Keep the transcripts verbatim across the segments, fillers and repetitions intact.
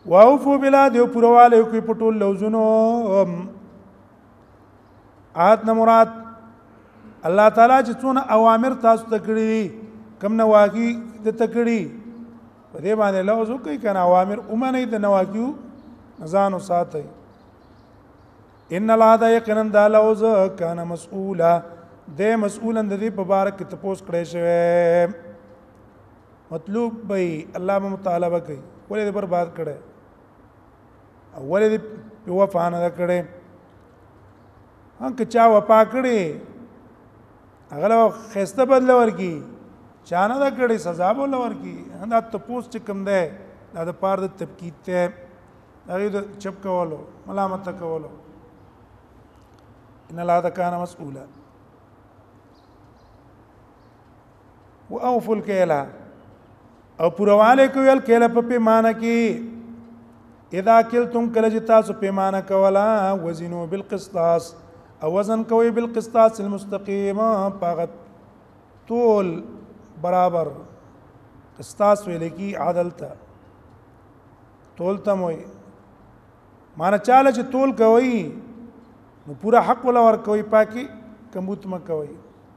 واوفو بلا دیو پرواله کوي پټول لوزونو آیات نه مراد الله تعالی چې څونه اوامر تاسو ته کړی کم نواهی د تکړی په دې باندې لوز کوي کنه اوامر اومنه د نواهیو نزان ساتي ان العاده یقینا د لوز کان مسؤولا د مسؤولا د دې په باره کې تپوس کړی شوی مطلوب به الله مطالبه کوي ولې دې برباد کړي ولې دې په وفا نه کړي هغه چا وفا کړي هغه له خسته بدل ورکی چانه دا کړي سزا بول ورکی دا تپوس چې کوم ده دا د پاره د تبکیت ته هغه د چپ کولو ملامت کولو ان الله کان مسؤولا واوفوا الكيل او پرواله کوي کله په پیمانه کې اذا کلتم کله چې تاسو پیمانه کولا وزنوا بالقسطاس او وزن کوي بالقسطاس المستقيم پاغت طول برابر قسطاس ویل کی عدل تا طول تم وي معنی چاله چې طول کوي نو پورا حق ولا ور کوي پاکي کمبوت م کوي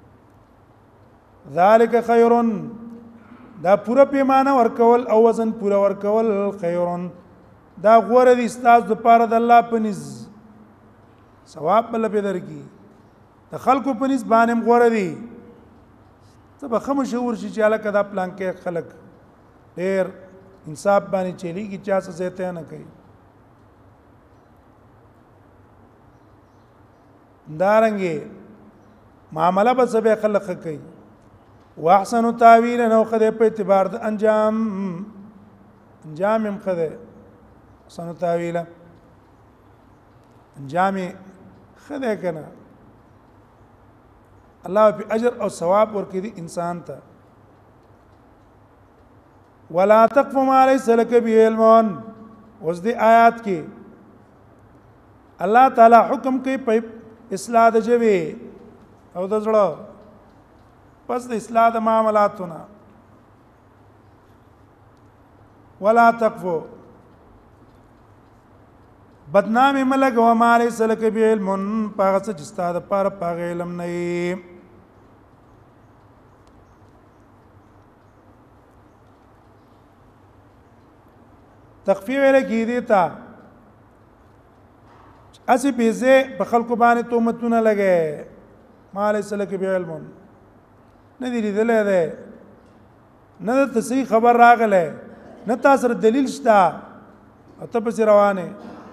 ذالک خیر دا پورا پیمانه ور کول او وزن پورا ور کول خیر دا غوړه دي استاد د پاره د الله پنځ ثواب بل په درکی د خلکو پنځ باندې غوړه دي ته به خمو شعور شي چې الکه دا پلان کې خلک ډېر انصاف باندې چلی کی چا څه زیته نه کوي دارنګي معاملہ به سبه خلق کوي واحسن تاویل نو خدای په اعتبار د انجام انجام هم خدای احسن تاویل انجام خدای کنه الله په اجر او ثواب ورکړي انسان ته ولا تقف ما ليس لك به علم اوس دې آیات کې الله تعالی حکم کوي په اصلاح د جوی او د زړه پس د اصلاح د معاملاتونه ولا تقفو بدنامي ملګ و ما ليس لك به علم پاغه چې ستاد پر پاغه علم نه تخفیف لکی دیتا اسی پیسے په خلکو باندې تومتونه لګي ما ليس لك به علم نه دی لیدل ده نه ته صحیح خبر راغله نه تاسو دلیل شته او ته په روانه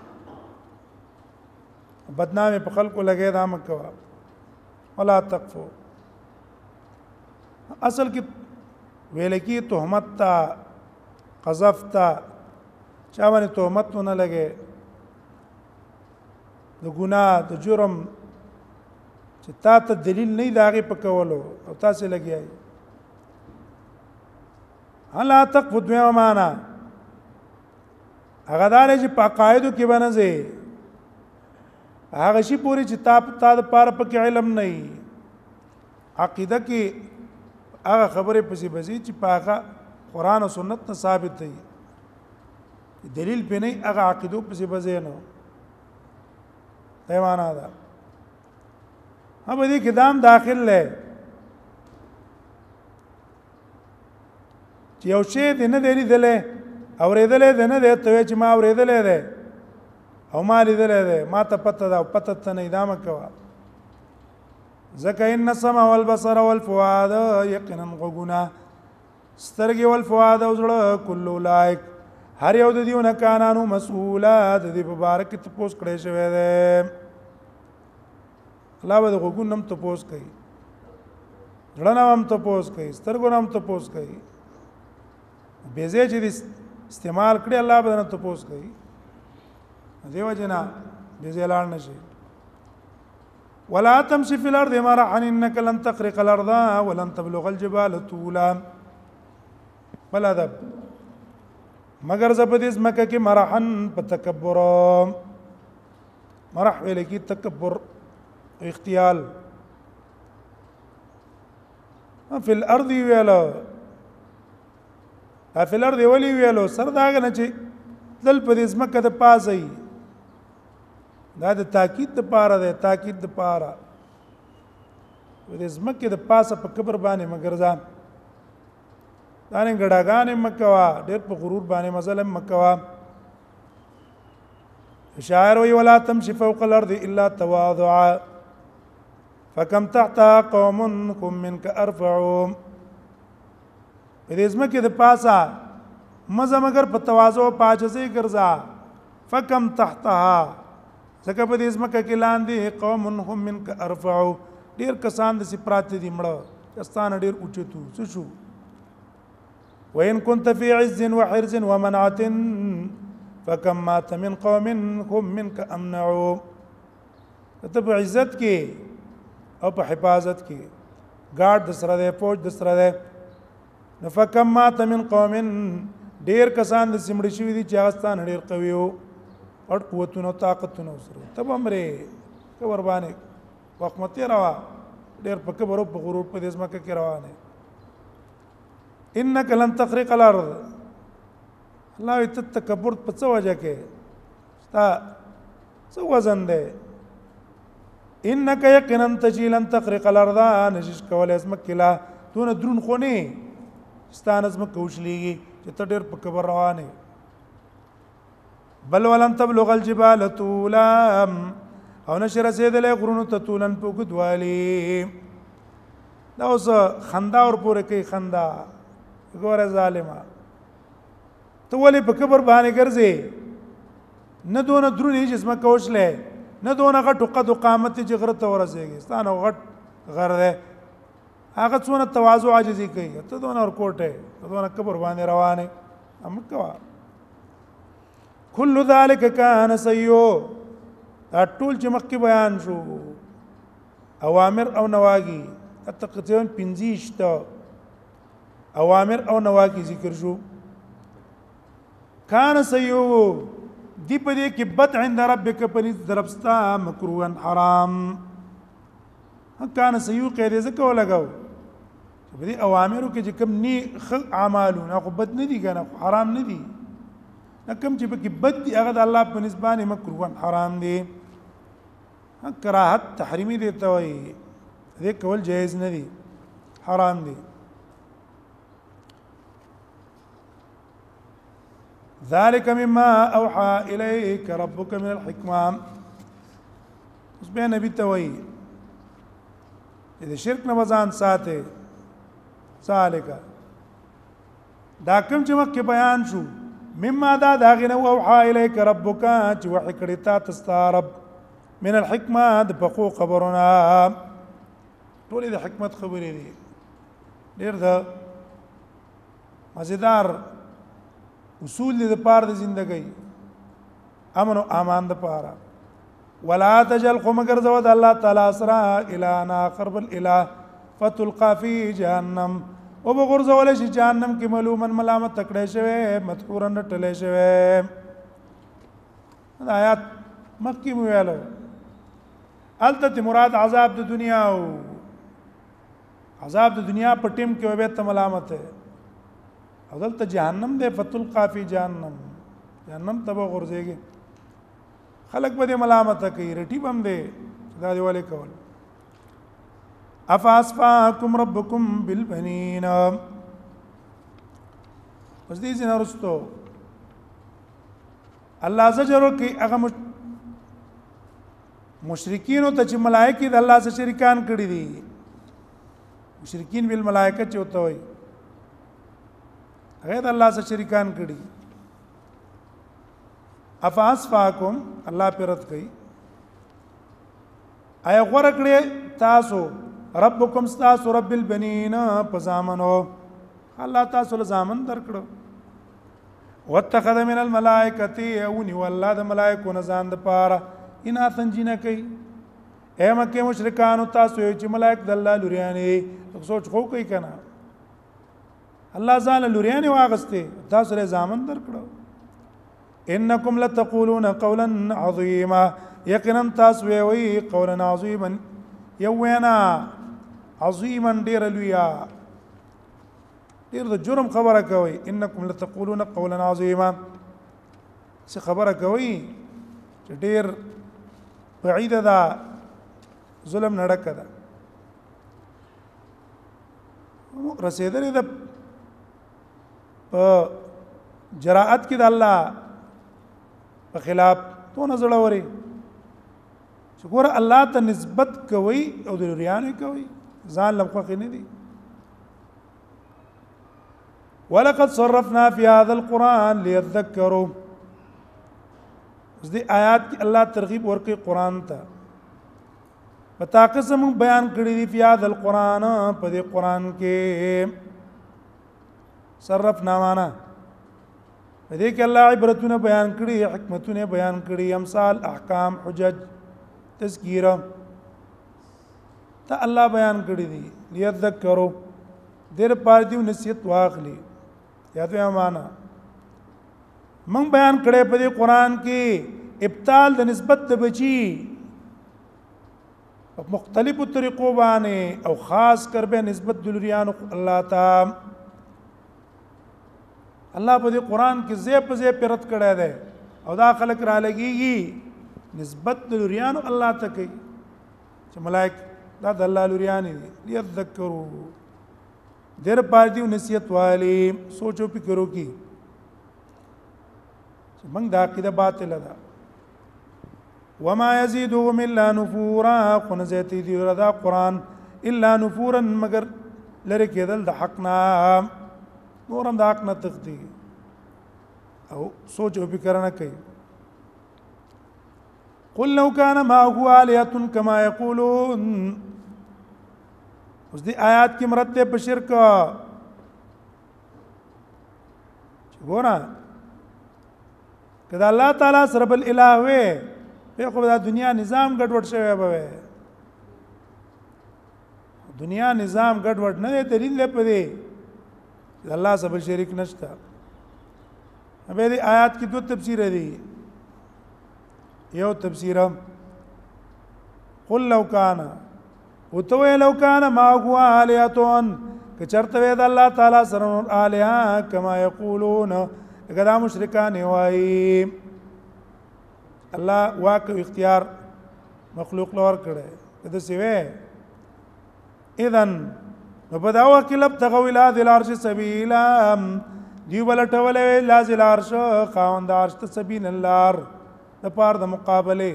بدنامي په خلکو لګي دا مکوا ولا تقفو اصل کې ویل کی تهمت تا قذف تا چا باندې تهمت نه لګي د ګناه د جرم چې تا ته دلیل نه داغه پکولو او تاسو لګیای الا تقف دمه معنا هغه دار چې په قاعده کې بنځي هغه شی پوری چې تا تا د پاره پکې علم نه عقیده کې هغه خبره پسې بزي چې پاغه قران او سنت نه ثابت دي دلیل په نه هغه عقیده پسې بزي نه دیوانا دا اب دې کدام داخل لې چې یو شی دې نه دی لیدلې اورېدلې دې نه دی ته چې ما اورېدلې ده او ما لیدلې ده ما ته پته ده پته ته نه ادامه کوا زکه ان السمع والبصر والفؤاد یقینا غونا سترګې والفؤاد او زړه کله لایک هر یو د دیونه کانانو مسؤولات د مبارک ته پوس کړی شوی دی الله به غوګون نم ته پوس کوي ځړنه هم ته پوس کوي سترګو نم ته پوس کوي بیزه چې استعمال کړی الله به نه ته پوس کوي دیو جنا بیزه لاړ نشي ولا تمشي في الارض مرحا انك لن تخرق الارض ولن تبلغ الجبال طولا بل ادب مگر زبدیز مکه کې مرحن په تکبر مرح ویل کی تکبر اختیال فی الارض ویلو فی الارض ولی ویلو سر داغه نه چې دل په دې ځمکه د پاسه دا د تاکید د پاره ده تاکید د پاره د ځمکې د پاسه په قبر باندې مگر ځان دا نه ګډاګانې مکوا ډېر په غرور باندې مظلم مکوا شاعر وی ولا تمشي فوق الارض الا تواضعا فكم تحت قوم كم منك ارفعوا دې ځمکې د پاسه مزه مگر په تواضع او پاجزي ګرځا فكم تحتها ځکه په دې ځمکه کې لاندې قوم هم منك ارفعوا ډېر کسان د سپرات دي مړه کستان ډېر اوچتو څه شو وإن كنت في عز وحرز ومنعة فكم مات من قوم هم منك امنعوا ته په عزت کې او په حفاظت کې ګارد د سره ده فوج د سره ده فكم مات من قوم ډېر کسان د سیمړي شوی دي چې هغه ډېر قوي وو او قوتونو طاقتونو سره تب امره کور باندې وخت مته روا ډېر په کبر او په غرور په دې ځمکه کې روانه انك لن تخرق الارض الله تتکبر په څه وجه کې تا څه وزن ده انك يقينا تجي لن تخرق الارض نشش کول ځمکه لا دون درون خوني ستانه ځمکه وشليږي چې ته ډېر په کبر روانه بل ولن تبلغ الجبال طولا او نشر رسیدلې غرونو ته طولن په ګدوالي دا اوس خندا ور پورې کوي خندا ګوره ظالما ته ولې په کبر باندې ګرځې نه دونه درونی جسمه کوشله نه دونه غټ قد قامت جغره ته ورسېږي ستانه غټ غر ده هغه څونه تواضع عاجزي کوي ته دونه ور کوټه ته دونه کبر باندې روانه امکوا كل ذلك كان سيئو ټول چې مخکې بیان شو اوامر او نواهی تقریبا پنځه تا اوامر او نواهی ذکر شو کان سيئو دی په دې کې بد عند ربک پنځ دربستا مکروه حرام کان سيئو قید زکو لګاو په دې اوامرو کې چې کوم ني اعمالونه خو بد نه دي کنه حرام نه دي کوم چې په کې بد دي هغه د الله په نسبانه مکروه حرام دي کراهت تحریمی دي ته وي دې کول جایز نه دي حرام دي ذلك مما اوحى اليك ربك من الحكمه اوس به نبی ته وي دې شرک نه وزن ساته ذلك دا کوم چې مکه بیان شو مما دا داغنه اوحى اليك ربك چې وحي کړی تا تستارب من الحكمه د پخو خبرونه ټولې د حکمت خبرې دي ډېر د مزیدار اصول دي د پاره د ژوندۍ امن او امان د پاره ولا تجل قوم ګرځو د الله تعالی سره اله اخر بل اله فتلقى في جهنم او بغرزول شي جهنم کې ملومن ملامت تکړه شوی مذکورن ټلې شوی دا آیات مکه ویاله الته مراد عذاب د دنیا او عذاب د دنیا په ټیم کې وبې ته ملامت ہے او دلته جهنم ده فتلقى في جهنم جهنم ته بغرزيږي خلق به ملامت کوي رټي بم ده دا دی ولې کول افاسفاکم ربکم بالبنین اوس دې څنګه ورستو الله زجر کوي هغه مشرکین ته چې ملائکه د الله سره شریکان کړی دي مشرکین بالملائکه چې وته وي هغه د الله سره شریکان کړی افاسفاکم الله پرد کوي اي غره کړی تاسو ربکم استاسو رب البنین پزامنو الله تاسو له زامن درکړو واتخذ من الملائکه اونی والله د ملائکو نه ځان د پاره ان اتنجینه کوي اے مکه مشرکان تاسو چې ملائک د الله لوريانه سوچ خو کوي کنه الله ځان لوريانه واغسته تاسو له زامن درکړو انکم لتقولون قولا عظیما یقینا تاسو وی قولا عظیما یوینا عظیما ډیر لویا ډیر د جرم خبره کوي انکم لتقولون قولا عظیما څه خبره کوي چې ډېر بعیده ده ظلم نه ډکه ده رسېدلې ده په جراءت کې د الله په خلاف تو نه زړوري چې ګوره الله ته نسبت کوي او د لوریانو کوي ځان لمخه نه دي ولقد صرفنا في هذا القرآن ليذكروا اوس دې آیات کې الله ترغیب ورکړي قرآن ته پتا قسم بیان کړی دی په هذا القرآن په دې قرآن کې صرفنا معنا په دې کې الله عبرتونه بیان کړي حکمتونه بیان کړي امثال احکام حجج تذکیره ته الله بیان کړی دی ليذكروا دیر پار دیو نصیحت واخلي یاد ویا معنا من بیان کړي په دې قران کې ابطال د نسبت د بچي په مختلفو طریقو باندې او خاص کر به نسبت دلریان الله تعالی الله په دې قران کې زې په زې پرت کړی دی او دا خلق را لګيږي نسبت دلریان الله ته کوي چې ملائک دا د الله لریان دي ليذكروا دیر پار دیو نصیحت والی سوچو فکرو کی من دا عقیده باطل ده وما يزيدهم الا نفورا قن زيتي دی دا قران الا نفورا مگر لری کېدل د حقنا نورم د حق نه تختی او سوچ او فکر نه کوي قل لو كان معه آلهة كما يقولون اوس دې آیات کې مرتب په شرک ګورا کله الله تعالی سره بل الہ وې په خو د دنیا نظام ګډوډ شوی به دنیا نظام ګډوډ نه دی دلیل په دې الله سره شریک نشته به دې آیات کې دوه تفسیر دي یو تفسیر قل لو كان وتوي لو كان ما هو آلهة کچرته د الله تعالی سره الها کما یقولون کدا مشرکان وای الله واک اختیار مخلوق لور کړي کده سیوه اذن نو بداوا کلب تغو الى ذل عرش سبیلا دی ولټولې لا ذل عرش خاوند عرش سبیل الله د پار د مقابله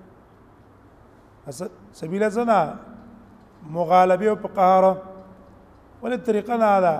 سبیل زنا مغالبه او قهر ولې طریقه نه ده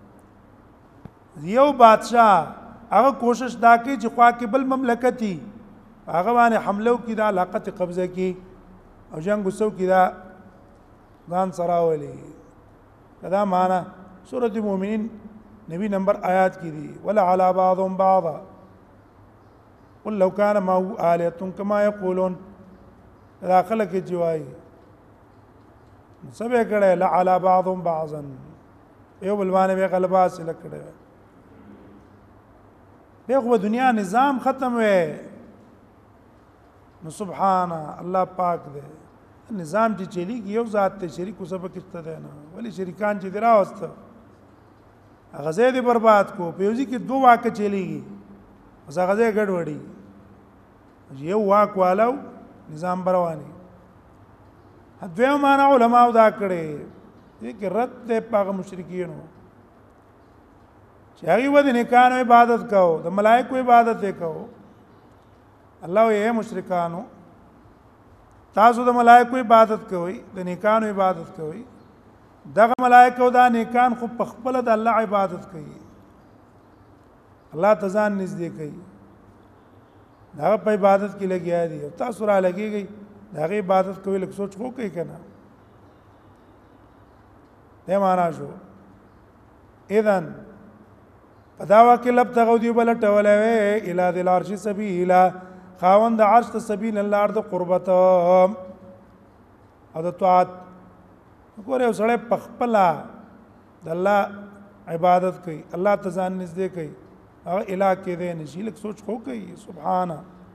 یو بادشاہ هغه کوشش دا کوي چې خوا کې بل مملکتي هغه باندې حمله وکړي دا علاقه قبضه کړي او جنگ وسو کړي دا ځان سره ولي دا معنا سورۃ المؤمنین نبی نمبر آیات کې دي ولا علی بعضهم بعضا قل لو كان ما هو آلهة كما يقولون دا خلک جوای سبه کړه لا علی بعضهم بعضا یو بل باندې به غلبا حاصل کړه دغه دنیا نظام ختم وې نو سبحان الله پاک دې نظام چې چلیږي یو ذات ته شریک وسبه کېسته ده نه ولی شریکان چې درا واست غزه دې برباد کو پیوزي کې دوه واقع چلیږي اوس غزه ګډ وړي یو واق والو نظام برواني دوی معنا علماء دا کړي چې رد دې پاغه مشرکینو چې هغه ود نه کانو عبادت کوو د ملائکو عبادت وکاو الله یې مشرکانو تاسو د ملائکو عبادت کوئ د نیکانو عبادت کوئ دغه ملائکه او د نیکان خو په خپل د الله عبادت کوي الله تزان نږدې کوي دا په عبادت کې لګیا دي او تاسو را لګيږي دغه عبادت کوي لکه سوچ خو کوي کنه دا معنا شو اذن پداوا کې لب تغو دی بل ټولې اله ذل عرش سبیلا خاوند عرش ته سبیل الله ارض قربت او د طاعت ګوره سره پخپلا د الله عبادت کوي الله تزان نږدې کوي او الہ کې دې نشي لک سوچ خو کوي سبحان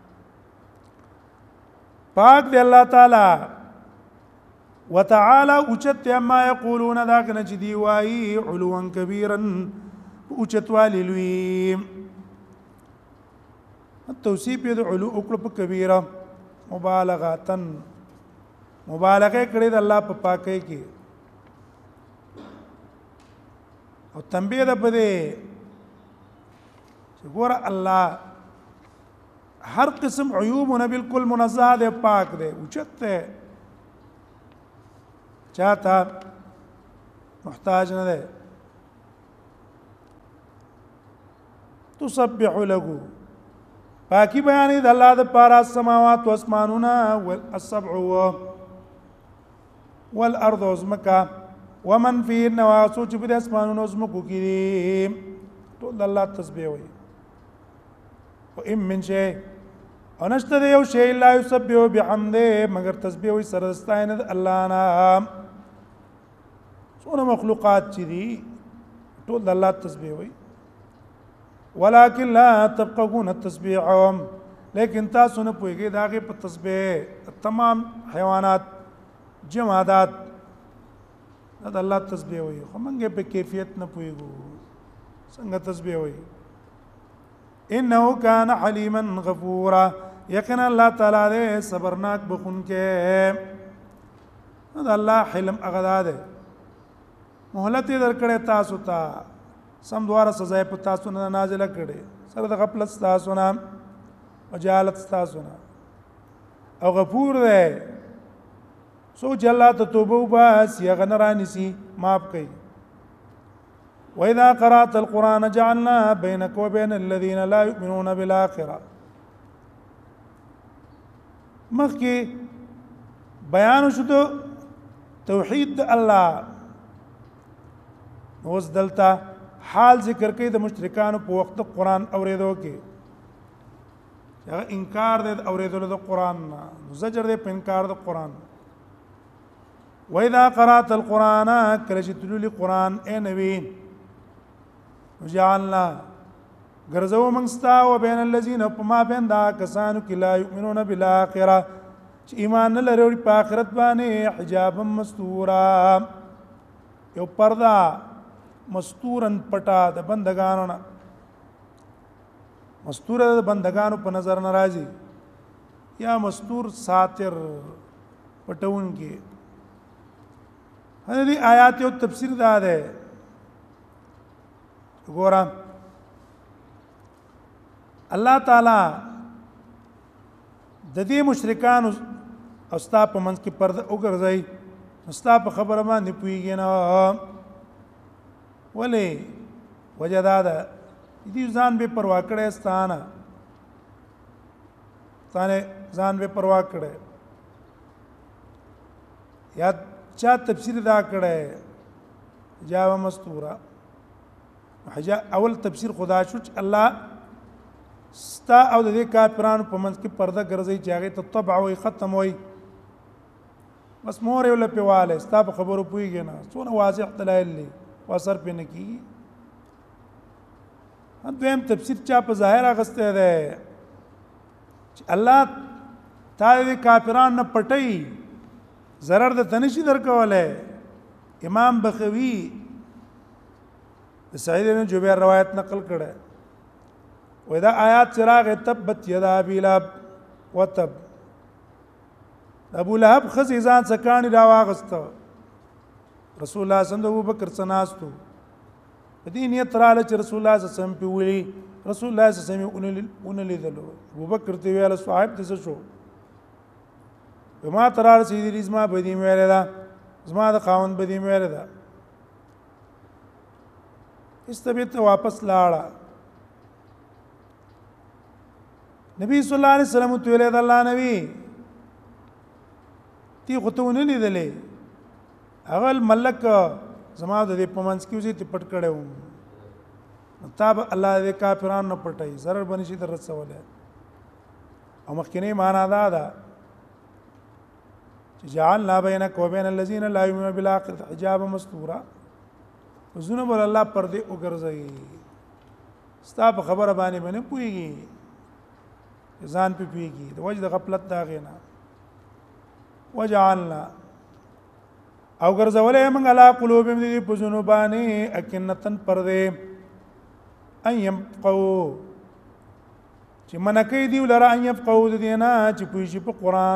پاک دی الله تعالی وتعالى اوچت ما یقولون دا کنه چې دی وایي علوا کبیرا اوچت والی لوی توصیف یې د علو وکړو په کبیره مبالغه مبالغه کړې د الله په پاکۍ کې او تنبیه ده په دې چې ګوره الله هر قسم عیوبونه بالکل منزه ده پاک ده اوچت ده چاته محتاج نه ده تسبح له پاکی بیانې د الله د پاره السماوات واسمانونه والسبع والارض وزمکا ومن فيهن واسوچ په اسمانونو وزمکو کې ټول الله تسبیح وي او ام من شيء او نشته یو شی لا یسبح بحمده مگر تسبیح وي سره ستاینه الله نه څونه مخلوقات چې دي ټول الله تسبیح وي ولكن لا تفقهون تسبيحهم لیکن تاسو نه پوهیږئ دا غي په تسبیح تمام حیوانات جمادات دا الله تسبیح وي خو موږ په کیفیت نه پوهیږو څنګه تسبیح وي انه كان حليما غفورا یقینا الله تعالی دې صبرناک بخونکې دا الله حلم اغدا ده مهلت درکړې تاسو ته سم دواره سزا په تاسو نه نازله کړي سره د غفلت تاسو نه او جهالت تاسو نه او غفور ده سوچ الله ته توبه وباس یا غنرانی سي معاف کوي واذا قرات القران جعلنا بينك وبين الذين لا يؤمنون بالاخره مخکې بیان شو توحید الله اوس دلته حال ذکر کوي د مشرکانو په وخت قرآن اوریدو کې هغه انکار د اوریدو د قرآن نه زجر د انکار د قرآن واذا قرات القران کله چې تللی قرآن اے نبی جعلنا غرزو منستا و بین الذين فما بين دا کسانو کې لا يؤمنون بالاخره چې ایمان نه لري په آخرت باندې حجابا مستورا یو پردا مستورن پټا د بندگانو نه مستور د بندگانو په نظر ناراضي یا مستور ساتر پټون کې هغه آیات یو تفسیر دا ده ګورم الله تعالی د دې مشرکان او ستا په منځ کې پرده وګرځي ستا په خبره باندې پويږي نه ولې وجدا ده دې ځان به پروا کړې ستانه ستانه ځان به پروا کړې یا چا تفسیر دا کړې جاء مستورا حجا اول تفسیر خدا شو چې الله ستا او د دې کافرانو په منځ کې پرده ګرځي چې هغه ته طبع وي ختم وي بس مور یو لپیواله ستا په خبرو پويږي نه څونه واضح دلایل دي واثر په نه کی دویم تفسیر چا په ظاهر اغسته ده چې الله تعالی کافرانو نه پټي zarar د تنشي درکواله امام بخوی سعید بن جبیر روایت نقل کړه ودا آیات چراغ تبت یدا ابي لهب وتب ابو لهب خزي ځان سکانی را واغسته رسول الله صلی الله علیه وسلم ابو بکر سناستو دې نیت رااله چې رسول الله صلی الله علیه وسلم په ویلي رسول الله صلی الله علیه وسلم اون لیدلو ابو بکر ته ویل صاحب څه شو ما ترار سیدی رزما بدی مېره دا زما د خاوند بدی مېره دا استبیت واپس لاړه نبی صلی الله علیه وسلم ته ویل الله نبی تی غتونه لیدلې اول ملک زما د پمنس کیږي ته پټ کړو تاب الله دې کافرانو نه پټي zarar بنشي در رسوله او مخکنی معنا دا ده جعلنا بينك وبين الذين لا يؤمنون بالآخرة حجابا مستورا وزونه بل الله پردې وګرځي ستا په خبره باندې باندې پويږي ځان په پويږي د وجه د غفلت دا غینا وجعلنا او ګرځولې موږ علا قلوبهم دې په زونو باندې اکنتن پردې ايم قو چې منکې دی ولر ان يفقهوا د دینه چې پوي شي په قران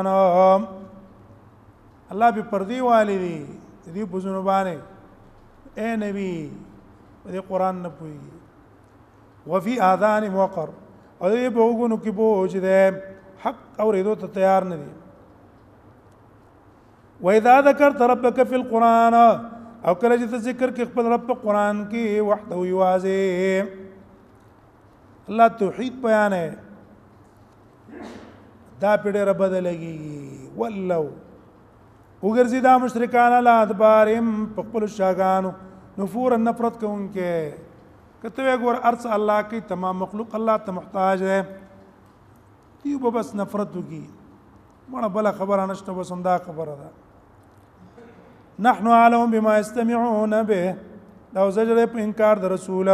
الله به پردي والي دي دې بوزونو باندې اے نبی دې قران نه پوي وفي اذان وقر او دې په وګونو کې بوج دې حق اورېدو ته تیار نه دي واذا ذكرت ربك في القران او کله چې ذکر کې خپل رب په قران کې وحده یوازې الله توحید بیان ہے دا پیډه رب بدلږي ولو وګرځي دا مشرکان لا ادبارهم په خپل شاګانو نفور نفرت کوونکې کته وګور ارس الله کی تمام مخلوق الله ته محتاج ہے دیو بس نفرت کی مړه بل خبره نشته بس هم دا خبره ده نحن عالم بما يستمعون به دا زجر په انکار د رسول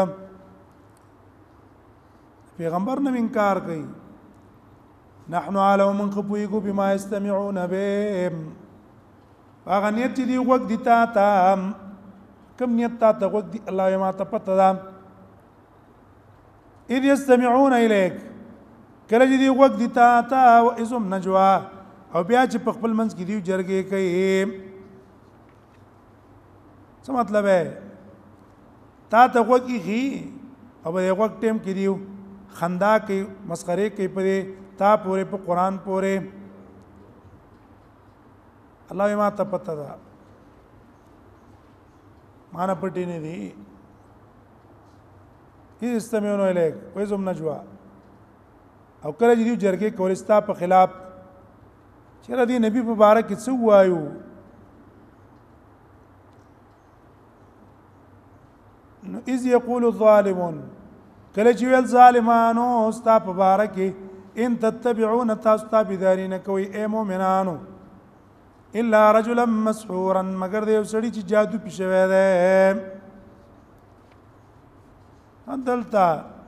پیغمبر نه انکار کوي نحن عالم من خپويګو بما يستمعون به هغه نیت چې دی وګ دي تا ته کم نیت تا ته وګ دي الله ما ته پته ده اذ يستمعون اليك کله چې دی وګ دي تا ته او اسم نجوا او بیا چې په خپل منځ کې دی جرګې کوي څه مطلب ہے تا ته وګي غي او به وګ ټیم کې دیو خندا کوي مسخره کوي په تا پورې په قران پورې الله ما ته پته ده معنا پټی نه دي هیڅ استمعونو الیک وایزم نجوا او کله چې دیو جرګې کولستا په خلاف چیرې دی نبی مبارک څه وایو نو اذ یقول الظالمون کله چې ویل ظالمانو استا مبارک ان تتبعون تاسطابدارین کوي اے مؤمنانو الا رجلا مسحورا مگر دیو سړی چې جادو پښوی ده اندلتا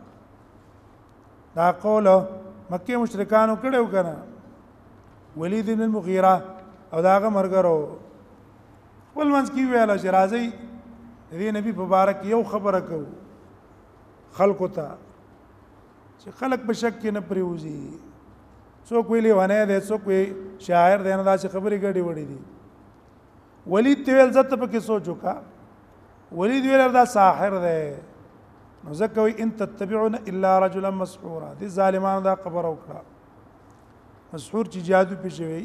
دا قول مکه مشرکانو کړو کنه ولید بن المغیره او داغه مرګرو ول منځ کی ویل چې راځي دې نبی مبارک یو خبره کو خلکو ته چې خلک په شک کې نه پریوزي څوک ویلی ونه ده څوک وی شاعر دی نه دا چې خبرې ګډې وړې دي ولید ویل زت په کې سوچو کا ولید ویل دا ساحر دی نو ځکه وی ان تتبعون الا رجلا مسحورا دي ظالمانو دا خبر وکړه مسحور چې جادو پېښوي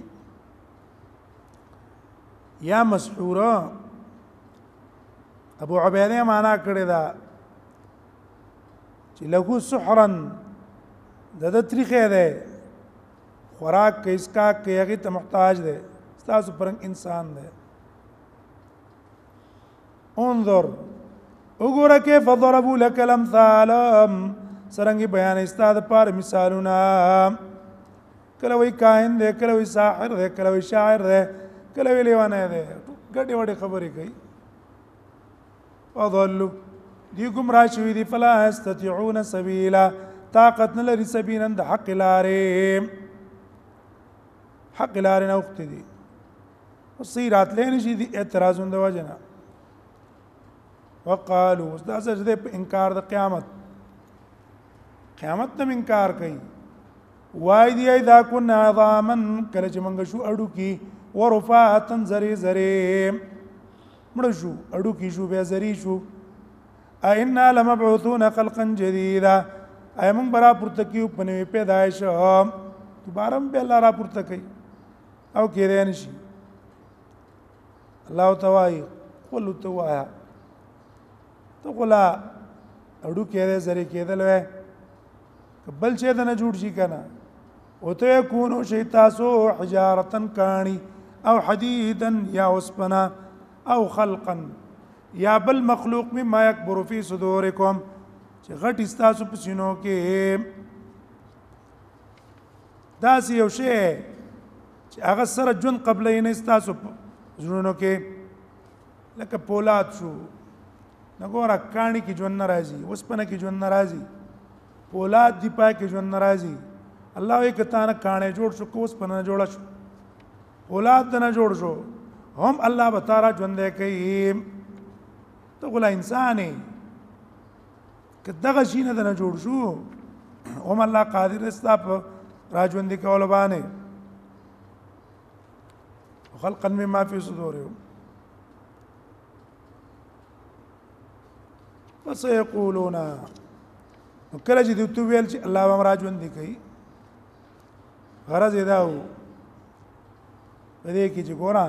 یا مسحورا ابو عبیده معنا کړی دا چې له سحرا د د طریقې ده خوراک کې اسکا کې هغه ته محتاج ده تاسو پرنګ انسان ده انظر وګوره کې فضربوا لك الامثال سرنګي بیان استاد پر مثالونه کله وی کاهن ده کله وی ساحر ده کله وی شاعر ده کله وی لیوانه ده ګډي وړي خبرې کوي وضلوا دی گمراه شوی دی فلا استطيعون سبيلا طاقت نه لري سبیلا د حق لارې حق لارې نه وخت دي وصيرات لين شي دي اعتراضون د وجنا وقالوا استاذ دې انکار د قیامت قیامت ته انکار کوي وای دی اذا كنا عظاما کله چې موږ شو اډو کی ورفاتن زری زری مړ شو اډو کی شو به زری شو ائنا لمبعوثون خلقا جديدا اي موږ برا پورته کیو په نوې پیدایش دوباره به الله را پورته کوي او کېدای نشي الله تعالی قل توایا تو قلا اډو کېده زری کېدل وې بل چې دنه جوړ شي کنه او ته کونو شي تاسو حجارتن کانی او حديدا یا اسپنا او خلقا یا بل مخلوق مما یکبر فی صدورکم چې غټ استاسو په سینو کې داس یو شی چې هغه سره جون قبلې نه استاسو زړونو کې لکه پولاد شو نګوره کانی کې جون ناراضي وسپنه کې جون ناراضي پولاد دی پای کې جون ناراضي الله یې کته نه کانه جوړ شو کوس پنه جوړ شو پولاد نه جوړ شو هم الله بتارا ژوند کوي ته غلا انسانې کداغه شینه نه جوړ شو هم الله قادر استا په راجوندي کول باندې خلقا مما في صدورهم فسيقولون کله چې دوی ویل چې الله به راجوندي کوي غرض یې دا و په دې کې چې ګورا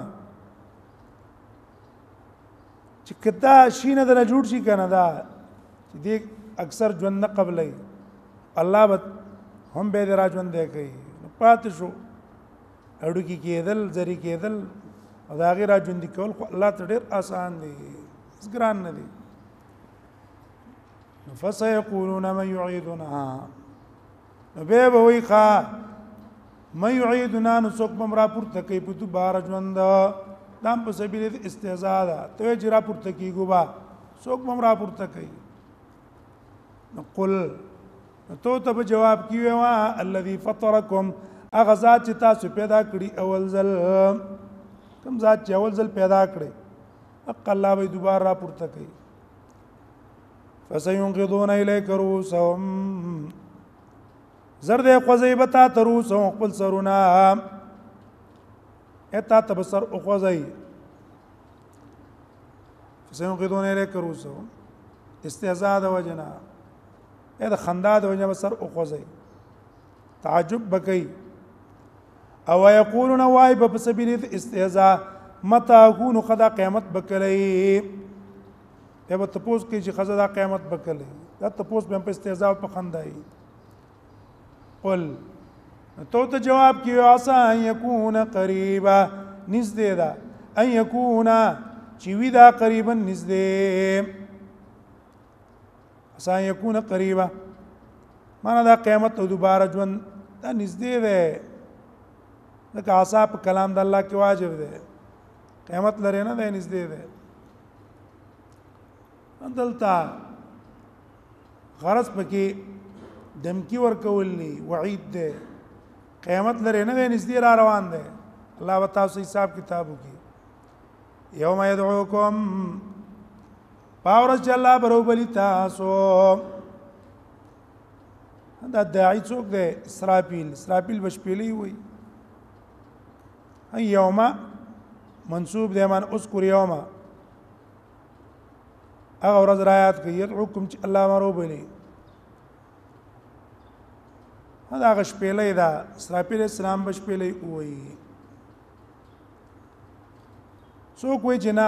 چې کدا شینه دل جوړ شي کنه دا چې دې اکثر ژوند نه قبلې الله به هم به راجوند دی کوي پات شو اړو کې کېدل زری کېدل او دا غیر راجوند کول خو الله ته ډېر آسان دی ګران نه دی فسيقولون من يعيدنا به به وي خا من يعيدنا نسوک بمرا پورته کوي په دوباره ژوند دام په سبیل استهزاء ده ته جرا پورته کیږي با سوک بمرا پورته کوي نقول تو ته جواب کیوه وا الذي فطركم اغه ذات چې تاسو پیدا کړی اول ځل کوم ذات چې اول ځل پیدا کړی حق الله به دوباره را پورته کوي فسينقضون اليك رؤوسهم زرد قزيبتا تروسهم خپل سرونه اتا تبصر اخوزي فسينقضون اليك رؤوسهم استهزاء د وجنا اې د خندا د وجنا بسر اخوزي تعجب بکي او يقولون واي بسبيل استهزاء متى يكون قد قیامت بکلی ته تپوس کې چې خزه دا قیامت بکلی دا تپوس به په استهزاء او په خندای قل تو ته جواب کیو اسا ان يكون قريبا نزدې دا ان يكون چې وی دا قریبا نزدې اسا ان يكون قريبا معنا دا قیامت او دوباره ژوند دا نزدې ده دا اسا په کلام د الله کې واجب ده قیامت لري نه ده نزدې ده دلتا غرض پکې دمکی ورکولني وعید ده قیامت لري نه نږدې را روان ده الله وتعالى حساب کتابو کې یوم يدعوکم باورس الله بروبلی تاسو دا داعی څوک ده اسرافیل اسرافیل بشپیلی وي یوم منصوب ده من اذكر یوم هغه ورځ رايات کې يدعوکم چې الله مروبلی دا غشپېلې دا اسرافیل اسلام بشپېلې وي څوک وي جنا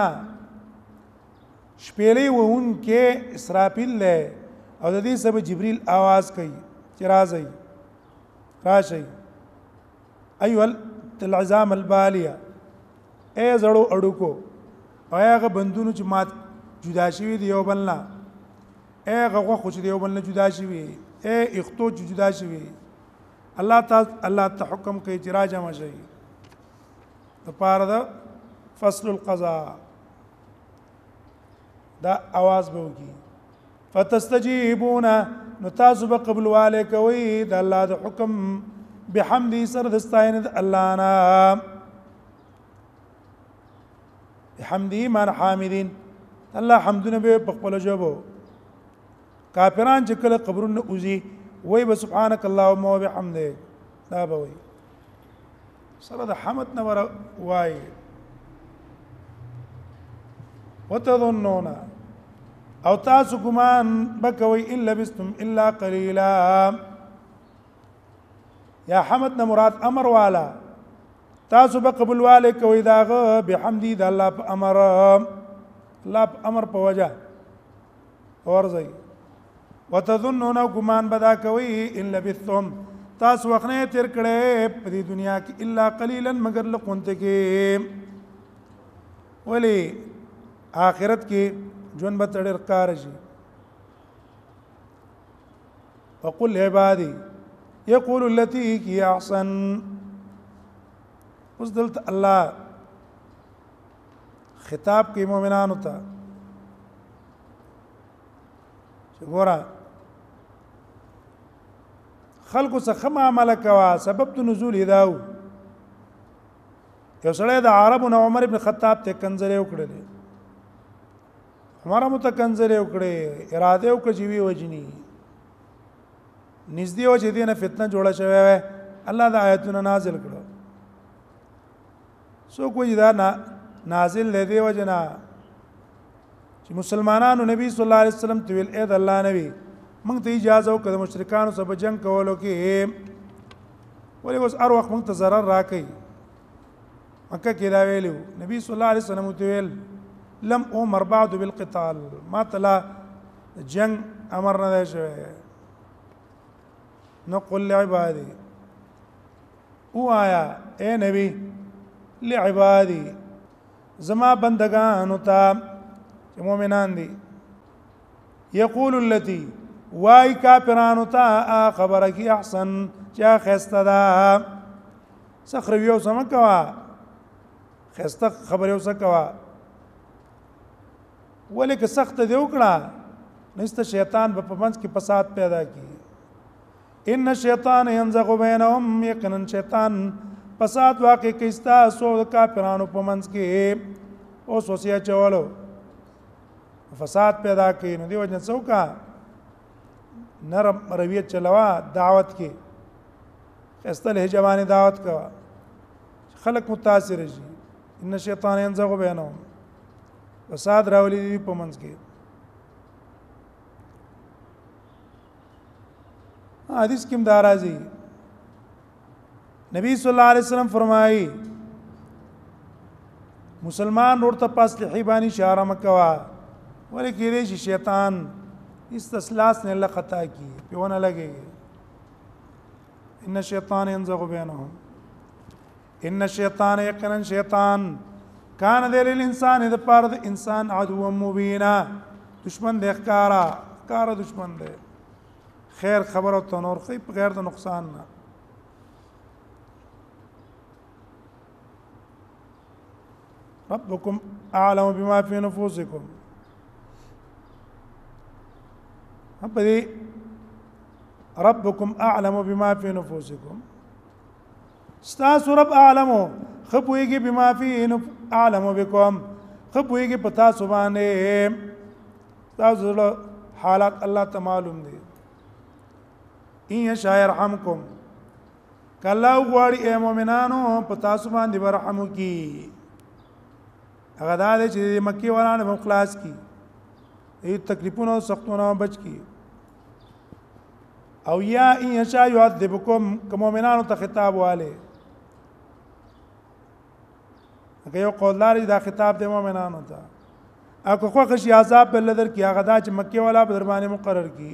شپېلې وون کې اسرافیل له او د دې سبب جبريل आवाज کوي چې راځي راشي ايول العظام الباليه اے زړو اړو کو هغه بندونو چې مات جدا شوی دی یو بلنا اے غوغه خو چې دی یو بلنا جدا شوی اے اختو جدا شوی الله تعالی الله ته حکم کوي چې راځه مشي د پاره دا فصل القضاء دا आवाज به وکي فتستجيبون نو تاسو به قبول والے کوي د الله د حکم بحمدي سر دستاین د الله نا بحمدي من حامدين الله حمدونه به په خپل جوابو کافران چې کله قبرونه اوزي وای به سبحانك اللهم وبحمدك دا به وای سره د حمد نه ور وای وتظنون او تاسو ګمان بکوي الا بستم الا قليلا یا حمد نه مراد امر والا تاسو به قبول والے کوي داغه بحمدي د الله په امر الله په امر په وجه ورځي وتظنون ګمان بدا کوي ان لبثتم تاسو وخت نه تیر کړه په دې دنیا کې الا قليلا مگر لقونته کې ولی آخرت کې جون به تړر کار شي وقل عبادي يقول التي هي احسن اوس دلته الله خطاب کې مؤمنانو ته چې ګوره خلکو څخه معامله کوا سبب د نزول هداو یو سړی د عربو نه عمر ابن خطاب ته کنځلې وکړلې عمر مو ته کنځلې وکړې اراده وکړه چې وی وجني نږدې و چې دې نه فتنه جوړه شوې وای الله دا آیتونه نازل کړو څوک وایي دا نازل دی دی وجنا چې مسلمانانو نبی صلی الله علیه وسلم ته ویل اې د الله نبی موږ ته اجازه وکړه مشرکانو سره جنگ کولو کې ولې اوس هر وخت موږ ته ضرر راکړي مکه کې دا ویلو نبی صلی الله علیه وسلم ته ویل لم امر بعد بالقتال ما تلا جنگ امر نه دی شوی نو قل لعبادي او آیا اے نبی لعبادي زما بندگانو ته چې مؤمنان دي یقول التي وای کافرانو ته خبره کی احسن چا خسته ده سخروي او سم کوا خسته خبره او سکوا ولې که سخت دی وکړه نست شیطان په پمنځ کې فساد پیدا کی ان الشیطان ينزغ بينهم یقینا شیطان فساد واقع کیستا سو کافرانو په منځ کې او سوسیا چولو فساد پیدا کوي نو دی وجه څوکا نرم رویت چلوا دعوت کې خستل هجوانی دعوت کا خلق متاثر شي ان الشیطان ينزغ بينهم فساد راولي دی په منځ کې حدیث کې مدارازي نبی صلی الله علیه وسلم فرمایي مسلمان ورته پاس لحیبانی اشاره مکوا ولیکي دې شیطان استسلاس نه الله خطا کی پیونه لګي ان الشیطان ينزغ بينهم ان الشیطان یقینا شیطان کان دل الانسان د پاره د انسان عدو مبینا دشمن د ښکارا ښکارا دشمن دی خیر خبر او تنور خې په غیر د نقصان نه ربكم اعلم بما في نفوسكم ابدي ربكم اعلم بما في نفوسكم استاس رب اعلم خپويږي بما في اعلم بكم خپويږي پتا سبحانه تاسو حالات الله تعالی معلوم دي ان يشاء يرحمكم کله غواړي اے مؤمنانو پتا سبحانه برحمو کی هغه دا چې مکی ورانه مخلاص کی ای تکلیفونو سختونو بچ کی او یا ان یشاء يعذبكم کوم مؤمنانو ته خطاب والے هغه یو قول لري دا خطاب د مؤمنانو ته اكو خو خشي عذاب بل در کی هغه دا چې مکی والا په دربانه مقرر کی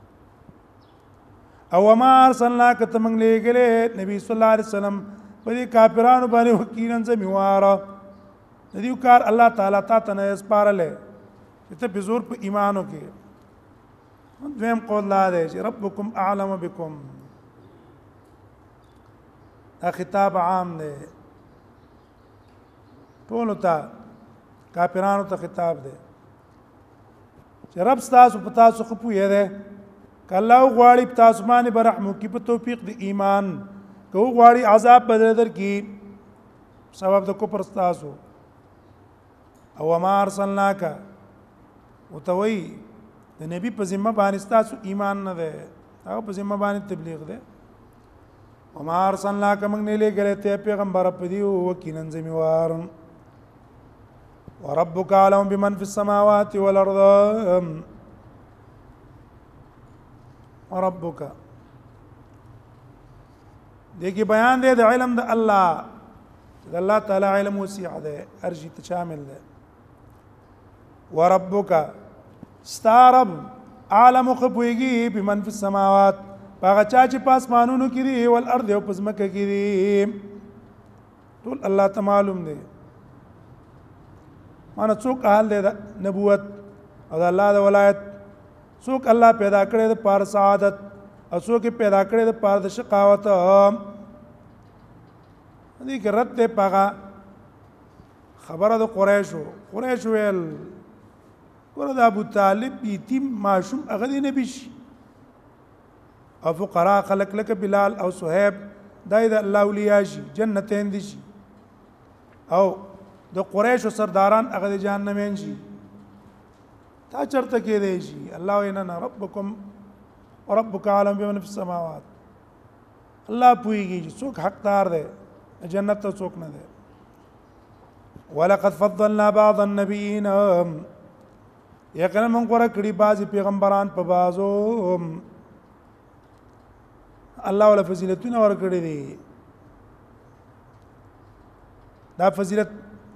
او ما ارسلناک تمنګ لګله نبی صلی الله علیه وسلم په دې کافرانو باندې وکیلن زمیواره ندیو کار الله تعالی تا ته نه سپارله ته په زور په ایمانو کې دویم قول لا دی چې ربکم اعلم بكم دا خطاب عام دی ټول ته کافرانو ته خطاب دی چې رب تاسو په تاسو خو پوهه ده کله غواړي تاسو باندې برحمو کې په توفیق د ایمان کو غواړي عذاب بدل در کی سبب د کفر تاسو او ما ارسلناک وتوي د نبی په ذمہ باندې تاسو ایمان نه ده او په ذمہ باندې تبلیغ ده او ما ارسلناک موږ نه لګره ته پیغمبر په دی وکینن زمیوار وربک علم بمن فی السماوات والارض وربک دغه بیان دی د علم د الله د الله تعالی علم وسیع ده ارجی ته شامل ده وربک ستارب عالم خبويږي بمن في السماوات هغه چا چې پاسمانونو کې دي او الارض او پزمکه کې دي ټول الله ته معلوم دی مانه څوک حال دی نبوت او الله د ولایت څوک الله پیدا کړی د پار سعادت او څوک پیدا کړی د پار د شقاوت دې کې رد ته پاغه خبره د قریشو قریش ویل ورته ابو طالب یتیم معشوم هغه دی نبی شي او فقراء خلق لك بلال او صہیب دای د الله اولیاء شي جنتین دي شي او د قریش سرداران هغه د جهنمین شي تا چرته کې دی شي الله ان ربکم وربك عالم بمن في السماوات الله پويږي چې څوک حقدار دی جنت ته څوک نه دی ولقد فضلنا بعض النبيين یقینا موږ غوړه کړي بعض پیغمبران په بازو الله ولا فضیلتونه ورکړي دي دا فضیلت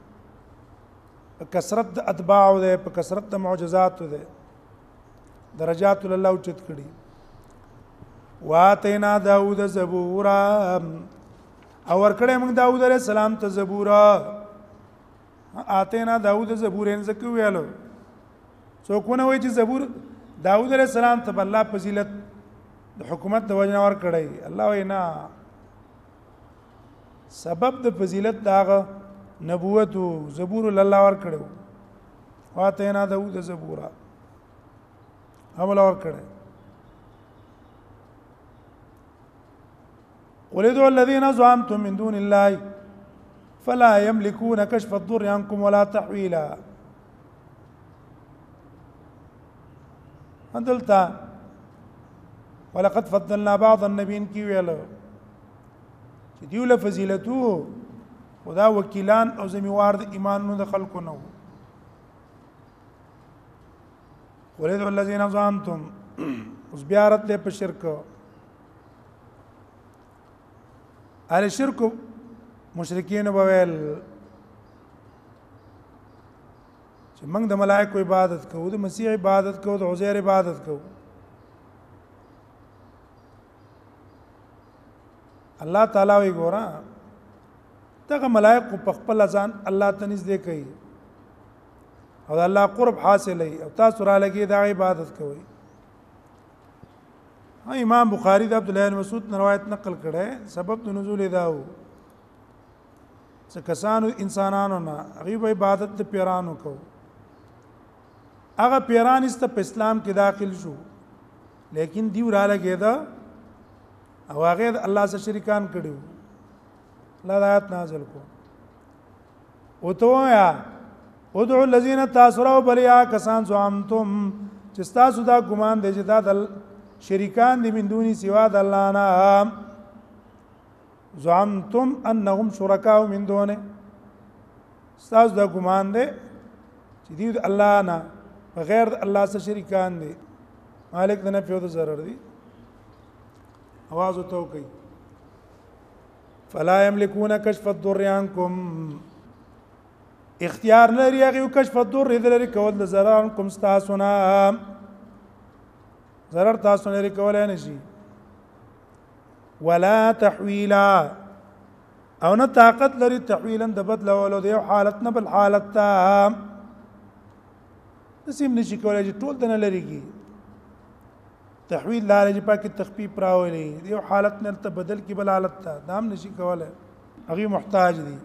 کثرت د اتباع او په کثرت د معجزات ده درجات الله اوچت کړي واتینا داوود زبورا او ورکړې موږ داوود علیه السلام ته زبورا اتینا داوود زبورین زکه ویلو څوک نه وایي چې زبور داوود علیه السلام ته الله فضیلت د حکومت د وجنه ورکړي الله وینا سبب د فضیلت داغه نبوت زبور الله ور کړو واتینا داوود زبورا عمل ور کړو ولدوا الذين زعمتم من دون الله فلا يملكون كشف الضر عنكم ولا تحويلا عدلتا ولقد فضلنا بعض النبيين کی ویلو چې دیو له فضیلتو خدا وکیلان او زمیوار د ایمان نو د خلکو نو ولید الذين زعمتم اوس بیا رد په شرک ال شرک مشرکین بویل چې موږ د ملائکه عبادت کوو د مسیح عبادت کوو د عزیر عبادت کوو الله تعالی وی ګورا دغه ملائکه په خپل ځان الله ته نږدې کوي او الله قرب حاصلې او تاسو را لګي د عبادت کوي امام بخاری د عبد الله بن مسعود روایت نقل کړه سبب د نزول دا و چې کسانو انسانانو نه غیب عبادت د پیرانو کو هغه پیران است په اسلام کې داخل شو لیکن دیو را لګي دا او هغه الله سره شریکان کړو الله آیات نازل کو او تو یا ادعوا الذين تاسروا بلیا کسان زعمتم چې تاسو دا ګمان دي چې دا شریکان دي من دوني سوا د الله نه زعمتم انهم شرکاء من دونه تاسو دا ګمان دي چې دی الله نه بغیر الله سره شریکان دي مالک د نفع او د ضرر دي आवाज وته کوي فلا يملكون كشف الضر عنكم اختیار لري هغه کشف الضر لري کول د ضرر عنكم تاسو نه ضرر تاسو لري کولای نشي ولا تحويلا او نه طاقت لري تحويلا د بدلولو د یو حالت نه بل حالت ته نسیم نشي کولای چې ټول دنه لري کی تحویل لاره چې پاکي تخفیف راولي یو حالت نه ته بدل کی بل حالت ته دام نشي کولای هغه محتاج دي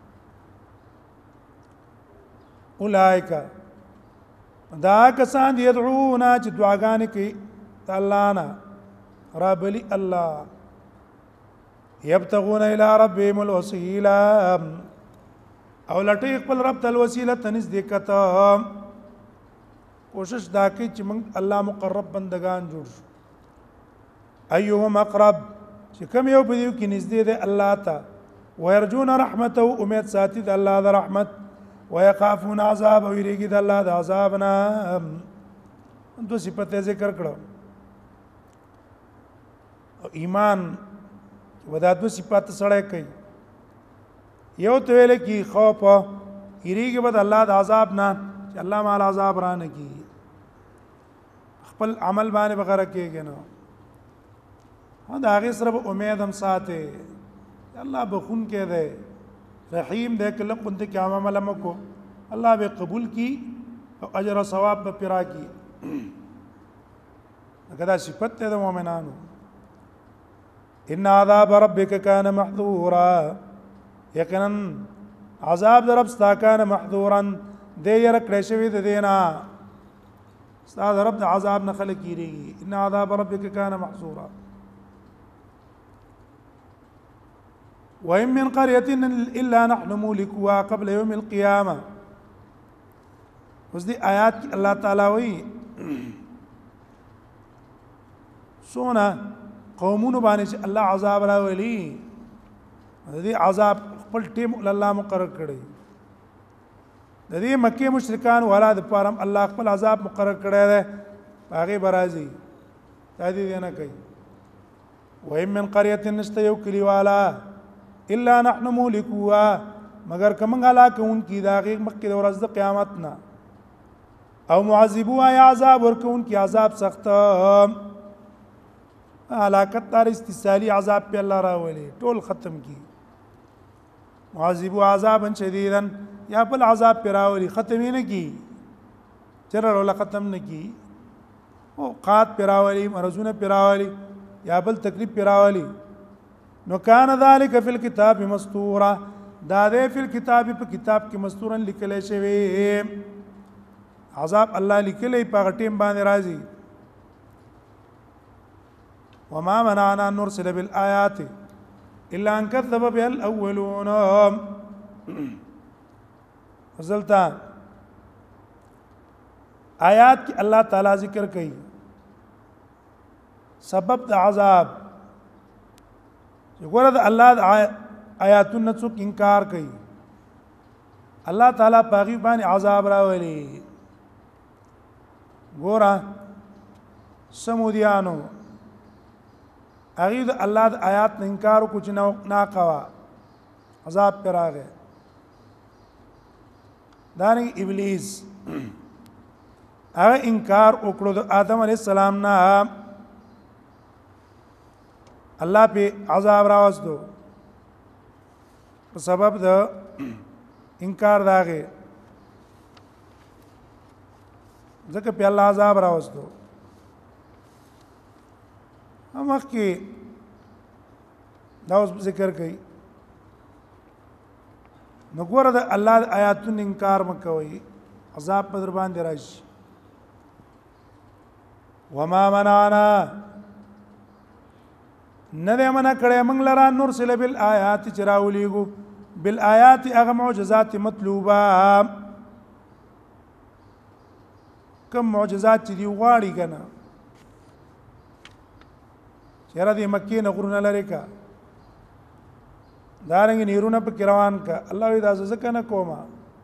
اولائک دا کسان يدعونا چې دعاګانې کوي الله نه رب لي الله يبتغون الى ربهم الوسيله او لټي خپل رب ته الوسيله تنس دکته کوشش دا کوي چې موږ الله مقرب بندگان جوړ شو ايهم اقرب چې کوم یو په دې کې نږدې ده الله ته ويرجون رحمته امید ساتي د الله د رحمت ويخافون عذاب او يريږي د الله د عذاب نه دو صفته ذکر کړو ایمان ودا دو صفات سره کوي یو ته ویل کی خوف يريږي بد الله د عذاب نه چې الله مال عذاب را نه کی خپل عمل باندې بغیر کېږي نو دا هغه سره امید هم ساته الله بخون کې ده رحیم ده کله قنت کې عمل مکو الله به قبول کی او اجر او ثواب به پرا کی دا صفت ده د مؤمنانو ان عذاب ربک کان محذورا یقینا عذاب رب ستا کان محذورا دې ير کړی شوی د دینا استاد رب د عذاب نه خلک کیږي ان عذاب ربک کان محذورا وإن من قرية إلا نحن مهلكوها قبل يوم القيامة اوس دي آیات الله تعالی وی سونا قومونو باندې چې الله عذاب راولي د دې عذاب خپل ټیم الله مقرر کړی د دې مکه مشرکان ولا د پارم الله خپل عذاب مقرر کړی دی هغه برازي تادي نه کوي وَإِن مِّن قَرْيَةٍ نَسْتَيُّ كِلِوَالَا إِلَّا نَحْنُ مُهْلِكُوهَا مگر کوم هلاک ان کی داغه مکه د ورځ د قیامت نه او معذبوها یا عذاب ورکون کی عذاب سخت هلاکت تر استثالی عذاب په الله راولي ټول ختم کی معذبو عذابا شديدا یا بل عذاب پر راولي ختم نه کی چر ولا ختم نه کی او قات پر راولي مرزونه پر راولي یا بل تکلیف پر راولي نو کان ذلک فی الكتاب مستورا دا دې فی الكتاب په کتاب کې مستورن لیکل شوی عذاب الله لیکلی په ټیم باندې راځي وما منعنا ان نرسل بالآيات الا ان كذب بها الاولون فضلتا آیات کی اللہ تعالی ذکر کئی سبب د عذاب ګوره د الله د آیاتونو څوک انکار کوي الله تعالی پاغي باندې عذاب راولي ګوره سمودیانو هغه د الله د آیات نه انکار کو چې نه کوا عذاب پر راغی دانګ ابلیس هغه انکار وکړو د آدم علی السلام نه الله په عذاب راوستو په سبب د انکار داغه ځکه په الله عذاب راوستو هم وخت کې دا اوس ذکر کوي نو ګوره د الله د آیاتونو انکار مکوئ عذاب په در باندې راشي وما منعنا نه منا کړه موږ لرا نرسل بالآیات چراولیګو بالآیات هغه معجزات مطلوبه کوم معجزات چې دی غواړي کنه چیرې د مکې نه غرونه لري کا دارنګ نیرونه په روان کا الله دې تاسو څخه نه کوما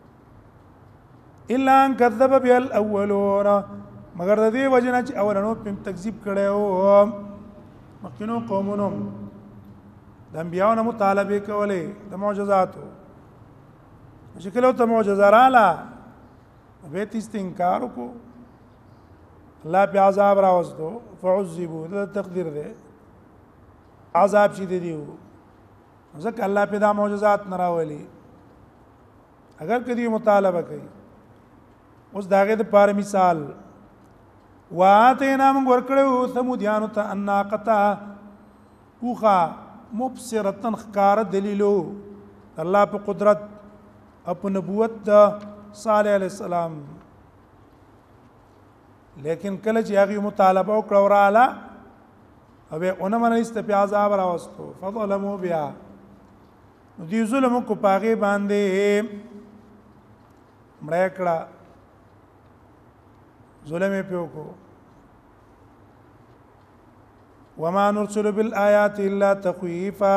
الا ان كذب بالاولون مگر د دې وجنه چې اولنو په تکذیب کړو مخکینو قومونو د انبیانو مطالبه کولې د معجزاتو شکل او ته معجزه رااله به تاسو انکار وکړو الله په عذاب راوستو فعذبوا د تقدیر ده عذاب شدید دیو ځکه الله په دا معجزات نه راولي اگر کدی مطالبه کوي اوس داغه د پاره مثال واتینا من ورکړو ثمودیانو ته اناقتا اوخا مبصرتن خکار دلیلو الله په قدرت اپ نبوت صالح علیہ السلام لیکن کله چې هغه مطالبه وکړه وراله او اونه من است په عذاب راوستو فظلموا بها دې ظلم کو پاغه باندې مړ کړه ظلم په کو وما نرسل بالآيات الا تخويفا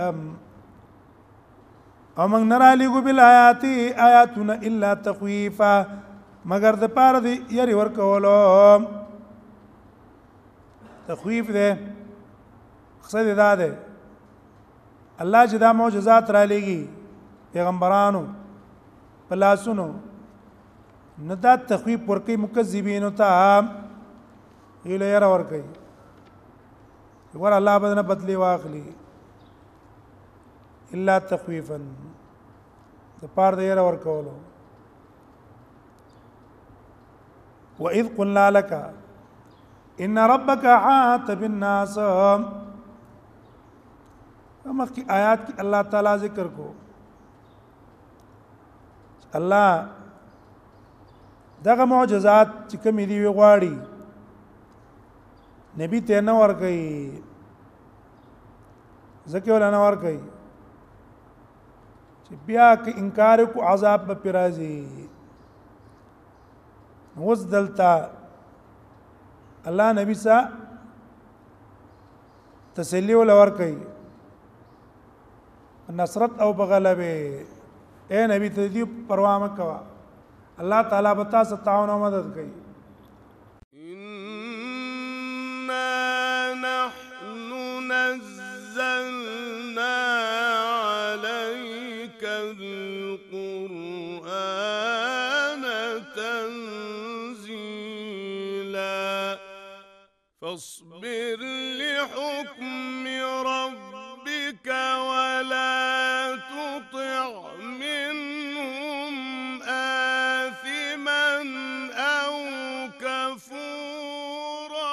او موږ نه را لېږو بالآيات آیاتنا الا تخويفا مگر د پاره دی یری ورکولو تخویف ده قصد دا ده الله چې دا معجزات را لېږي پیغمبرانو پلاسونو نه دا تخویف ورکي مکذبینو ته ویل یې را ورکي ور الله بدنه بدلی واخلي الا تخویفا د پاره دی یې را ورکولو وَإِذْ قُلْنَا لَكَ إِنَّ رَبَّكَ أَحَاطَ بِالنَّاسِ مخکې آیات کې الله تعالی ذکر کو الله دغه معجزات چې کوم دی غواړي نبی ته نه ور کوي ځکه ولا نه ور کوي چې بیا کې انکار کو عذاب به پرازي وز دلتا الله نبی سا تسلی ولور کوي نصرت او بغلبه اے نبی ته دې پروا مه کوه الله تعالی به تاسو تعاون او مدد کوي إنا نحن نزلنا عليك القرآن تنزيلا فاصبر لحكم ربك ولا تطع منهم آثما أو كفورا.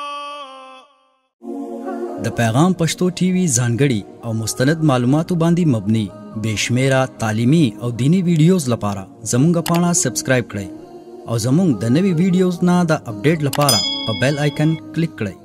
د پیغام پښتو ټي وي ځانګړي او مستند معلوماتو باندې مبني بشمیره تعلیمي او دینی ویډیوز لپاره زموږ پاڼه سبسکرایب کړئ او زموږ د نوي ویډیوز نه د اپډیټ لپاره په بیل آیکن کلیک کړئ.